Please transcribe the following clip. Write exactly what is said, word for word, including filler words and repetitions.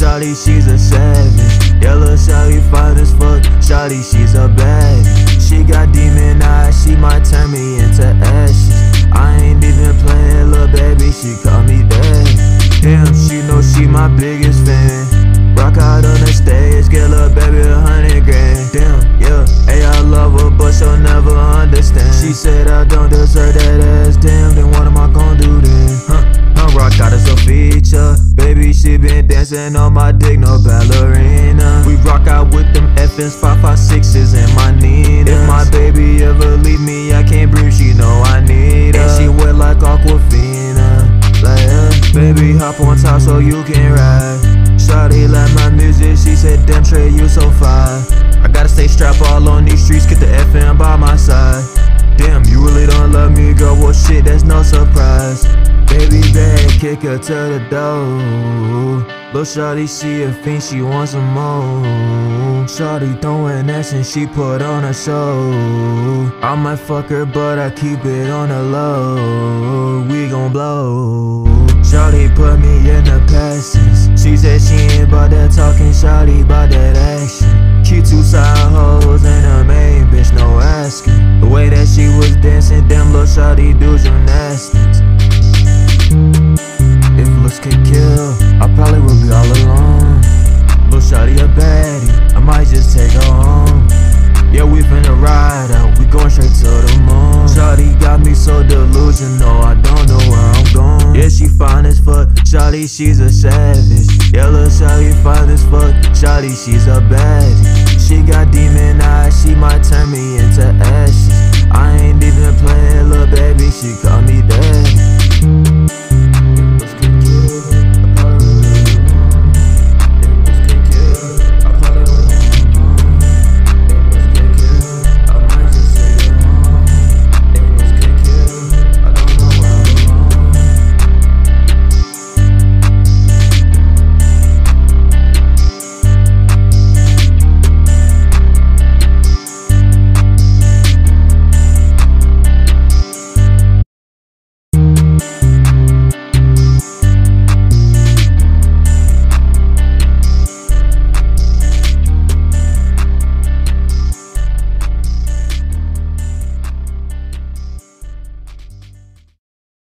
Shawty, she's a savage. Yeah, lil' Shawty fine as fuck. Shawty, she's a baddie. She got demon eyes, she might turn me into ashes. I ain't even playing, lil' baby, she call me daddy. Damn, she know she my biggest fan. Rock out on the stage, get lil' baby a hundred grand. Damn, yeah, hey, I love her, but she'll never understand. She said I don't deserve that ass, damn, then what am I gon' do then? Huh? Rock out as a feature. Baby, she been dancing on my dick, no ballerina. We rock out with them F Ns, five five sixes and my Nina. If my baby ever leave me, I can't breathe, she know I need her. And she wet like Aquafina. Like, uh, baby, hop on top so you can ride. Shawty like my music, she said, damn Trey, you so fine. I gotta stay strapped all on these streets, get the F N by my side. Damn, you really don't love me, girl, well shit, that's no surprise. Baby bad, kick her to the door. Lil' Shawty, she a fiend, she wants some more. Shawty throwing ass and she put on a show. I might fuck her, but I keep it on the low. We gon' blow. Shawty put me in the passes. She said she ain't bout that talking, Shawty bout that action. She two side hoes and her main bitch, no asking. The way that she was dancing, damn lil' Shawty do gymnastics. If looks could kill, I probably would be all alone. Lil' Shawty a baddie, I might just take her home. Yeah, we finna ride out, we going straight to the moon. Shawty got me so delusional, I don't know where I'm going. Yeah, she fine as fuck, Shawty, she's a savage. Yeah, lil' Shawty fine as fuck, Shawty, she's a baddie. She got demon eyes, she might turn me into ashes. I ain't even playing, lil' baby, she call me daddy.